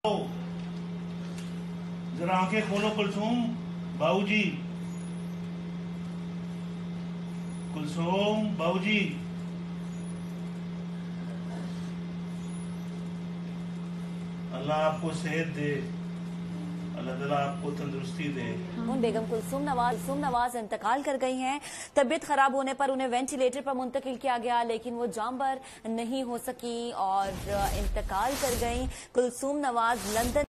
जरा आंखें खोलो कुलसूम बाबूजी। कुलसूम बाबूजी, अल्लाह आपको सेहत दे, अल्लाह ताला आपको तंदुरुस्ती दे। बेगम कुलसूम नवाज इंतकाल कर गई हैं। तबीयत खराब होने पर उन्हें वेंटिलेटर पर मुंतकिल किया गया, लेकिन वो जांबर नहीं हो सकी और इंतकाल कर गई। कुलसूम नवाज लंदन